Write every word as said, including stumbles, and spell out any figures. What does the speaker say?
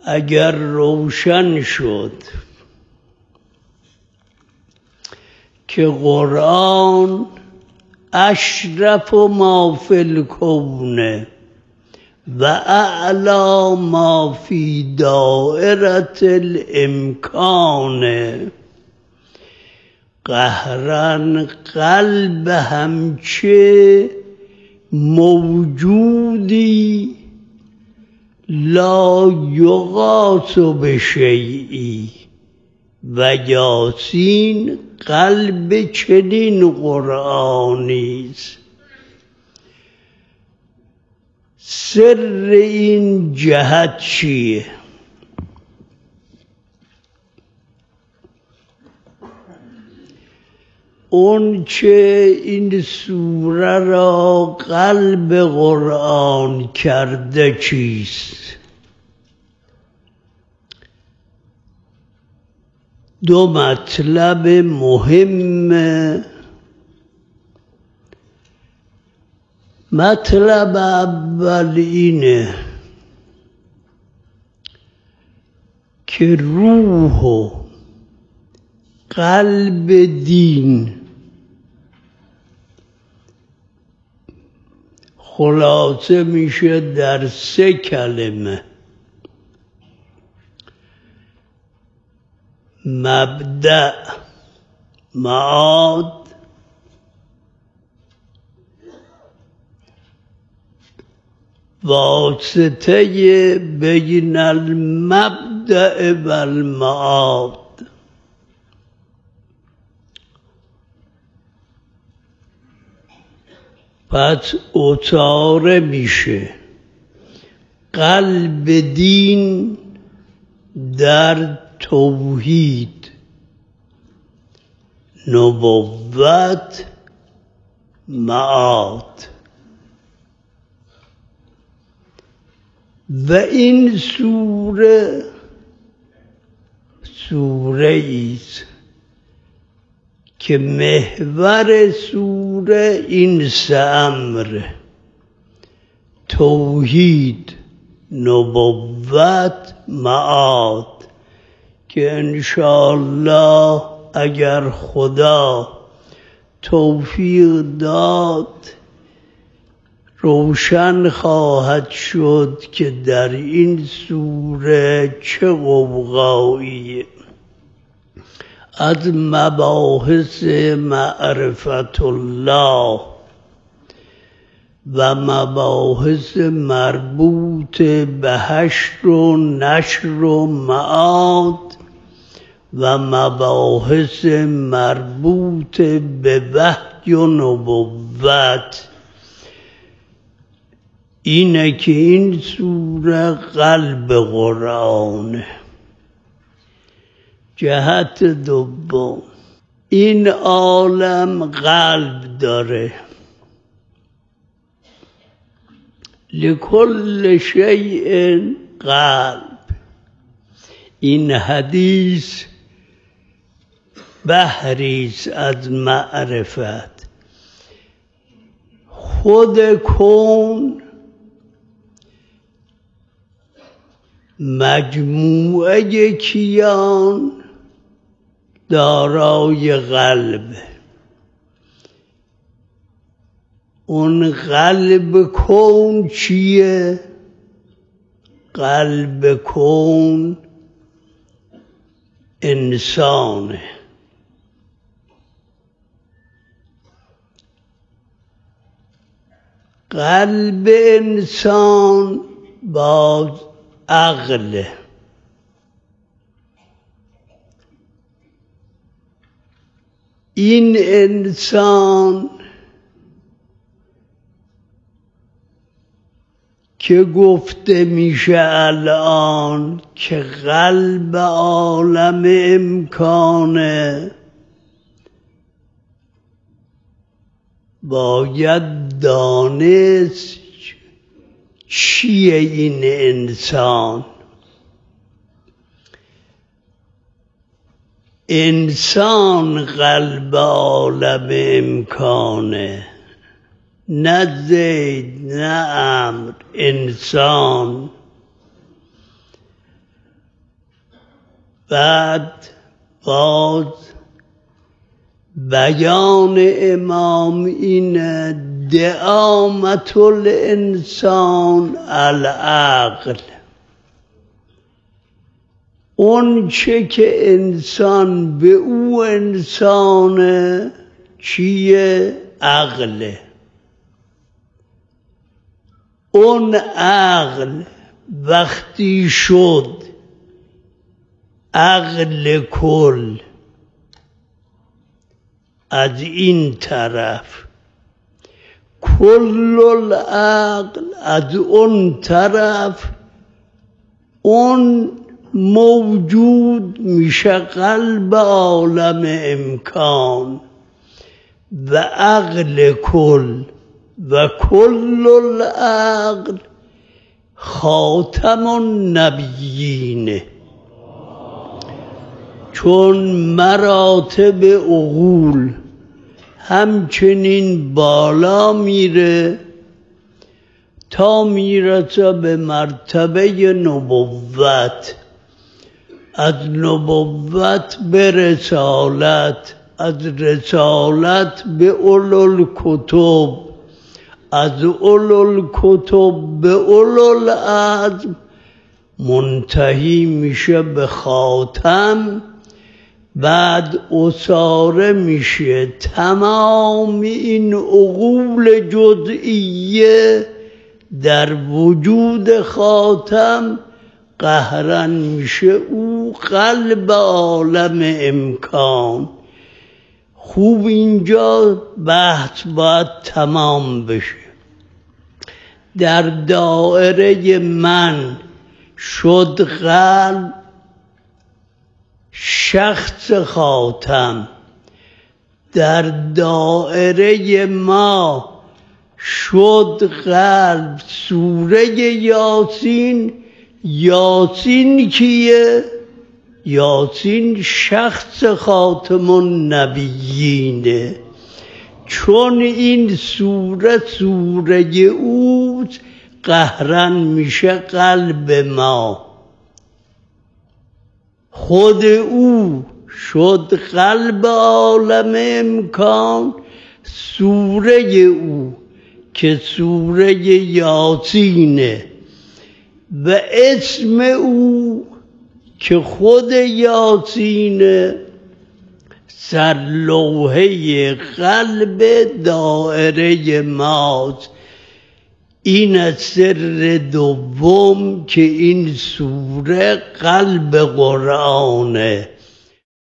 اگر روشن شد که قرآن اشرف ما فی الکون و اعلی ما فی دائره الامکان، قهرا قلب همچه موجودی لا یغاث بشیئی، و یاسین قلب چنین قرآنیست. سر این جهت چیه؟ اون چه این سوره را قلب قرآن کرده چیست؟ دو مطلب مهم. مطلب اول اینه که روح و قلب دین خلاصه میشه در سه کلمه: مبدأ، معاد، واسطه بین المبدأ و المعاد. پس اتاره میشه قلب دین در توحید، نبوت، معاد. و این سوره سوره ایست که محور سوره این سه امر: توحید، نبوت، معاد، که انشاءالله اگر خدا توفیق داد روشن خواهد شد که در این سوره چه غوغاییه. از مباحث معرفت الله و مباحث مربوط به حشر و نشر و معاد و مباحث مربوط به وحی و نبوت اینه که این سوره قلب قرآنه. جهت دوم، این عالم قلب داره. لکل شیء قلب. این حدیث بحریست از معرفت. خود کون مجموعه کیان دارای قلب. اون قلب کون چیه؟ قلب کون انسانه. قلب انسان باز عقله. این انسان که گفته میشه الان که قلب عالم امکانه، باید دانست چیه این انسان. انسان قلب عالم امکانه، نه زید نه امر، انسان. بعد باز بیان امام اینه دعامت الانسان العقل. اون چه که انسان به او انسانه چیه؟ عقله. اون عقل وقتی شد عقل کل از این طرف، کل العقل از اون طرف، اون موجود میشه قلب عالم امکان و عقل کل و کل العقل خاتم النبیین. چون مراتب عقول همچنین بالا میره تا میرسه به مرتبه نبوت، از نبوت به رسالت، از رسالت به اولوالکتب، از اولوالکتب به اولوالعزم، منتهی میشه به خاتم. بعد اصاره میشه تمام این عقول جزئیه در وجود خاتم قهرن میشه او قلب عالم امکان. خوب اینجا بحث باید تمام بشه. در دائره من شد قلب شخص خاتم، در دائره ما شد قلب سوره یاسین. یاسین کیه؟ یاسین شخص خاتم النبیینه. چون این سوره سوره اوست قهرن میشه قلب ما. خود او شد قلب عالم امکان، سوره او که سوره یاسینه و اسم او که خود یاسینه سرلوحه قلب دائره ماست. این از سر دوم که این سوره قلب قرآنه.